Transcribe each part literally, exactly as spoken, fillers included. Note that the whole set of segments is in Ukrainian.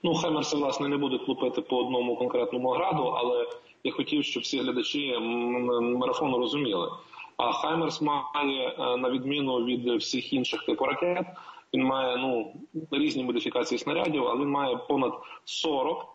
Ну, Хаймерси, власне, не будуть лупити по одному конкретному граду, але я хотів, щоб всі глядачі марафону розуміли. А Хаймерс має, на відміну від всіх інших типу ракет, він має ну, різні модифікації снарядів, але він має понад сорок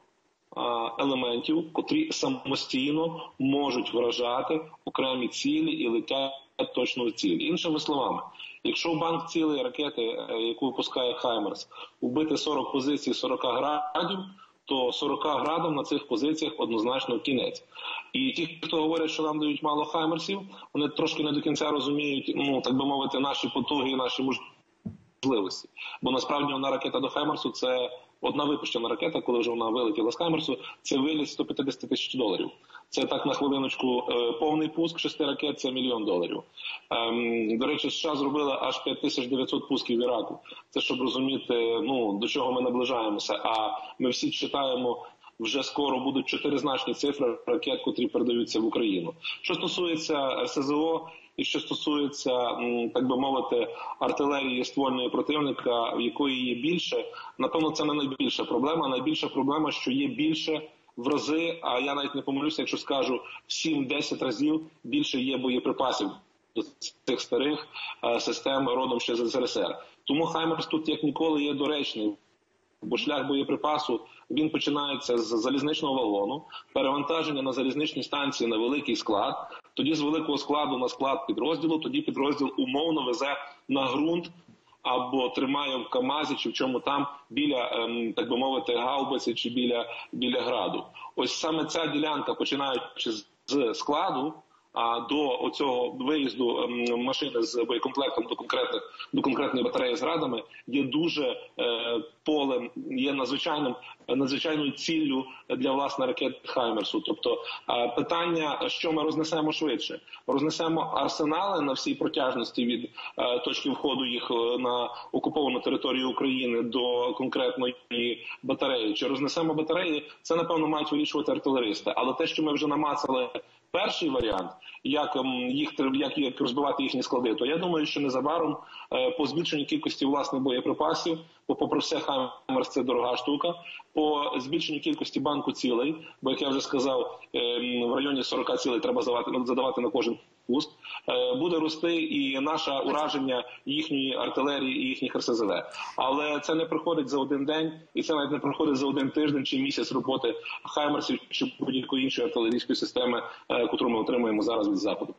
елементів, котрі самостійно можуть вражати окремі цілі і летять точно в цілі. Іншими словами, якщо в банк цілої ракети, яку випускає Хаймерс, вбити сорок позицій сорок градів, то сорок градам на цих позиціях однозначно кінець. І ті, хто говорять, що нам дають мало Хаймерсів, вони трошки не до кінця розуміють, ну, так би мовити, наші потуги і наші можливості. Бо насправді одна ракета до Хаймерсу – це одна випущена ракета, коли вже вона вилетіла з Хаймерсу, це виліт сто п'ятдесят тисяч доларів. Це так на хвилиночку повний пуск шести ракет – це мільйон доларів. Ем, до речі, США зробили аж п'ять тисяч дев'ятсот пусків в Іраку. Це щоб розуміти, ну, до чого ми наближаємося. А ми всі читаємо, вже скоро будуть чотиризначні цифри ракет, котрі передаються в Україну. Що стосується ер ес зе о і що стосується, так би мовити, артилерії ствольної противника, в якої є більше, напевно, це не найбільша проблема. Найбільша проблема, що є більше в рази, а я навіть не помилюся, якщо скажу, в сім-десять разів більше є боєприпасів до цих старих систем родом ще з ес ер ес ер. Тому Хаймерс тут як ніколи є доречний. Бо шлях боєприпасу, він починається з залізничного вагону, перевантаження на залізничній станції на великий склад, тоді з великого складу на склад підрозділу, тоді підрозділ умовно везе на ґрунт або тримає в КАМАЗі чи в чому там біля, так би мовити, гаубиці чи біля, біля граду. Ось саме ця ділянка, починаючи з складу, а до оцього виїзду машини з боєкомплектом до конкретних до конкретної батареї з градами є дуже е, полем, є надзвичайним надзвичайною ціллю для власне ракет Хаймерсу. Тобто е, питання, що ми рознесемо швидше, рознесемо арсенали на всій протяжності від е, точки входу їх на окуповану територію України до конкретної батареї, чи рознесемо батареї, це напевно мають вирішувати артилеристи. Але те, що ми вже намацали перший варіант, як їх як, як розбивати їхні склади, то я думаю, що незабаром по збільшенню кількості власних боєприпасів, бо попри все Хаймерс – це дорога штука, по збільшенню кількості банку цілей, бо, як я вже сказав, в районі сорок цілей треба задавати, задавати на кожен пуск, буде рости і наше ураження їхньої артилерії і їхніх ер ес зе ве. Але це не проходить за один день, і це навіть не проходить за один тиждень чи місяць роботи Хаймерсів чи будь-якої іншої артилерійської системи, яку ми отримуємо зараз від Заходу.